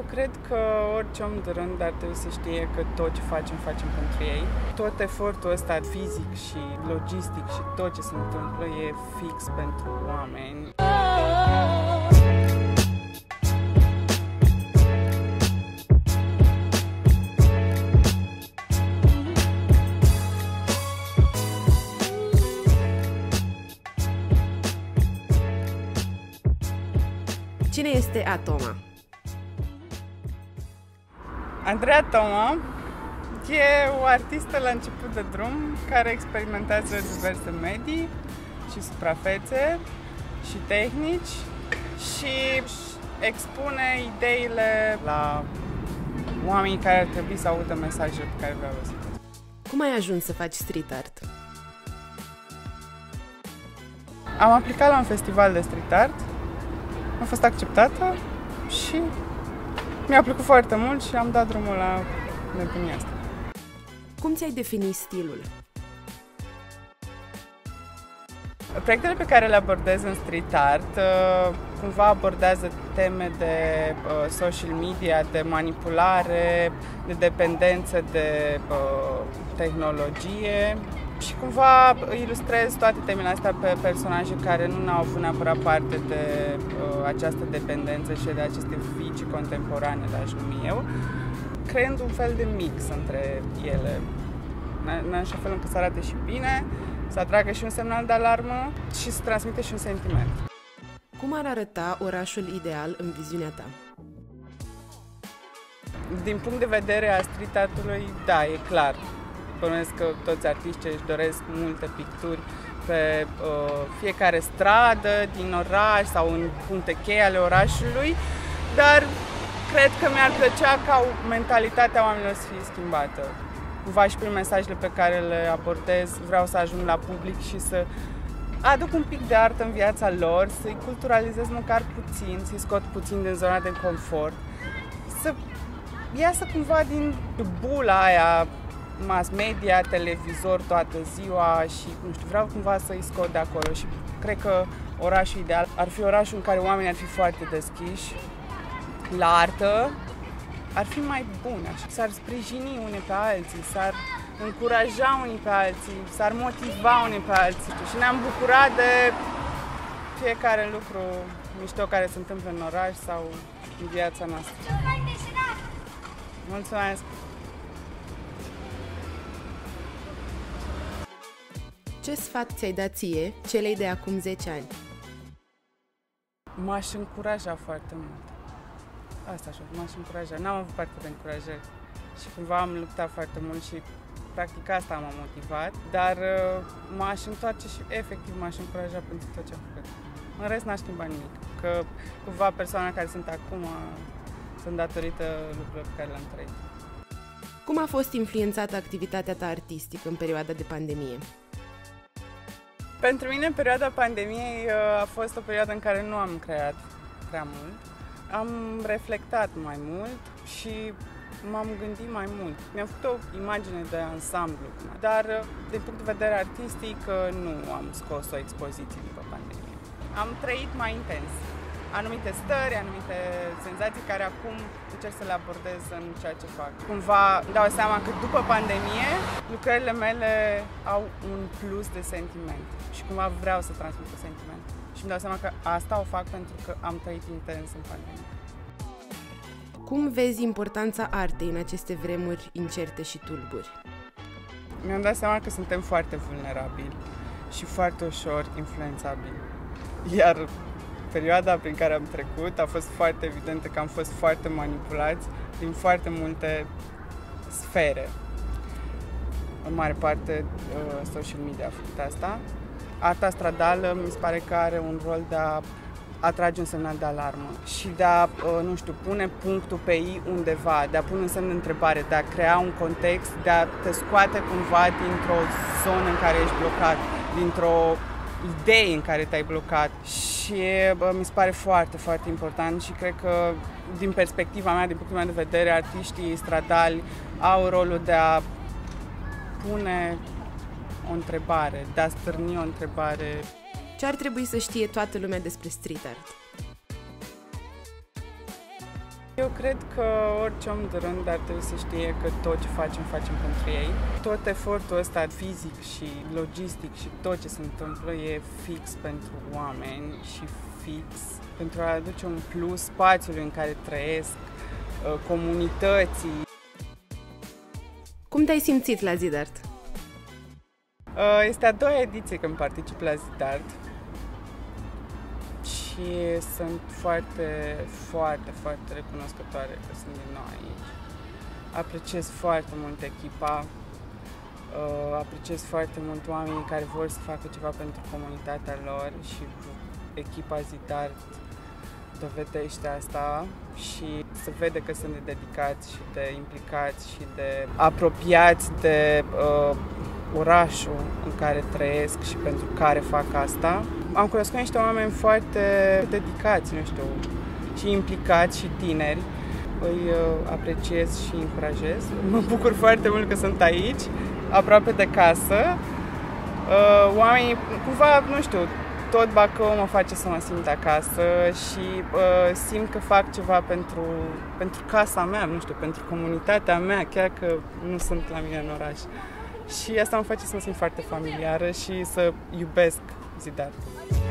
Cred că orice om de rând ar trebui să știe că tot ce facem pentru ei. Tot efortul ăsta fizic și logistic și tot ce se întâmplă e fix pentru oameni. Cine este Atoma? Andreea Toma e o artistă la început de drum care experimentează diverse medii și suprafețe și tehnici și expune ideile la oamenii care ar trebui să audă mesajele pe care vreau să le. Cum ai ajuns să faci street art? Am aplicat la un festival de street art, am fost acceptată și mi-a plăcut foarte mult și am dat drumul la nebunia asta. Cum ți-ai definit stilul? Proiectele pe care le abordez în street art cumva abordează teme de social media, de manipulare, de dependență de tehnologie și cumva ilustrez toate temele astea pe personaje care nu au avut neapărat parte de această dependență și de aceste vicii contemporane, le-aș numi eu, creând un fel de mix între ele, în așa fel încât să arate și bine, să atragă și un semnal de alarmă și să transmite și un sentiment. Cum ar arăta orașul ideal în viziunea ta? Din punct de vedere a street art-ului, da, e clar. Bănuiesc că toți artiștii își doresc multe picturi pe fiecare stradă din oraș sau în puncte cheie ale orașului, dar cred că mi-ar plăcea ca mentalitatea oamenilor să fie schimbată. Cumva și prin mesajele pe care le abordez, vreau să ajung la public și să aduc un pic de artă în viața lor, să-i culturalizez măcar puțin, să-i scot puțin din zona de confort, să iasă cumva din bula aia mass media, televizor toată ziua și, nu știu, vreau cumva să-i scot de acolo și cred că orașul ideal ar fi orașul în care oamenii ar fi foarte deschiși la artă, ar fi mai bune, așa. S-ar sprijini unii pe alții, s-ar încuraja unii pe alții, s-ar motiva unii pe alții și ne-am bucurat de fiecare lucru mișto care se întâmplă în oraș sau în viața noastră. Mulțumesc! Ce sfat ți-ai dat ție celei de acum 10 ani? M-aș încuraja foarte mult. Asta așa, m-aș încuraja. N-am avut parte de încurajări și cumva am luptat foarte mult și practic asta m-a motivat, dar m-aș întoarce și efectiv m-aș încuraja pentru tot ce am făcut. În rest n-aș schimba nimic, că cumva persoana care sunt acum sunt datorită lucrurilor pe care le-am trăit. Cum a fost influențată activitatea ta artistică în perioada de pandemie? Pentru mine, perioada pandemiei a fost o perioadă în care nu am creat prea mult. Am reflectat mai mult și m-am gândit mai mult. Mi-am făcut o imagine de ansamblu, dar din punct de vedere artistic nu am scos o expoziție după pandemie. Am trăit mai intens anumite stări, anumite senzații care acum încerc să le abordez în ceea ce fac. Cumva îmi dau seama că după pandemie lucrările mele au un plus de sentiment și cumva vreau să transmit sentiment. Și îmi dau seama că asta o fac pentru că am trăit intens în pandemie. Cum vezi importanța artei în aceste vremuri incerte și tulburi? Mi-am dat seama că suntem foarte vulnerabili și foarte ușor influențabili. Iar perioada prin care am trecut a fost foarte evidentă că am fost foarte manipulați din foarte multe sfere. În mare parte, social media a făcut asta. Arta stradală mi se pare că are un rol de a atrage un semnal de alarmă și de a, nu știu, pune punctul pe I undeva, de a pune un semn de întrebare, de a crea un context, de a te scoate cumva dintr-o zonă în care ești blocat, dintr-o idee în care te-ai blocat și mi se pare foarte, foarte important și cred că din perspectiva mea, din punctul meu de vedere, artiștii stradali au rolul de a pune o întrebare, de a stârni o întrebare. Ce ar trebui să știe toată lumea despre street art? Eu cred că orice om de rând ar trebui să știe că tot ce facem pentru ei. Tot efortul ăsta fizic și logistic și tot ce se întâmplă e fix pentru oameni și fix pentru a aduce un plus spațiului în care trăiesc, comunității. Cum te-ai simțit la Zidart? Este a doua ediție când particip la Zidart și sunt foarte recunoscătoare că sunt din nou aici. Apreciez foarte mult echipa, apreciez foarte mult oamenii care vor să facă ceva pentru comunitatea lor și echipa Zidart dovedește asta și se vede că sunt de dedicați și de implicați și de apropiați de orașul în care trăiesc și pentru care fac asta. Am cunoscut niște oameni foarte dedicați, nu știu, și implicați și tineri. Îi apreciez și încurajez. Mă bucur foarte mult că sunt aici, aproape de casă. Oamenii, cumva, nu știu, tot Bacău mă face să mă simt acasă și simt că fac ceva pentru casa mea, nu știu, pentru comunitatea mea, chiar că nu sunt la mine în oraș. Și asta mă face să mă simt foarte familiară și să iubesc Zidart.